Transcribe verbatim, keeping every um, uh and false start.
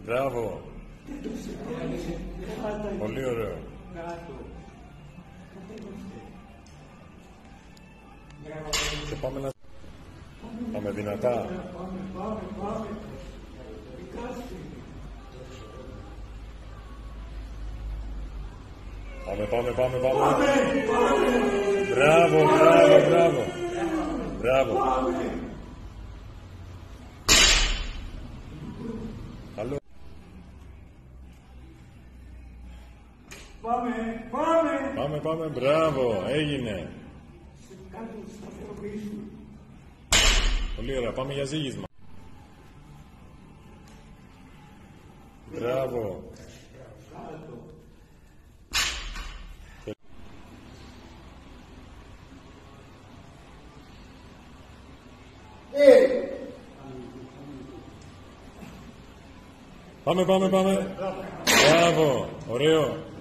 Μπράβο. Πολύ ωραίο. Και πάμε να... Πάμε δυνατά. Πάμε, πάμε, πάμε, πάμε. Μπράβο, μπράβο, μπράβο. Μπράβο. Καλό. Πάμε, πάμε. Πάμε, πάμε, μπράβο, έγινε. Πολύ ωραία, πάμε για ζύγισμα. Μπράβο. Πάμε, πάμε, πάμε. Μπράβο, ωραίο.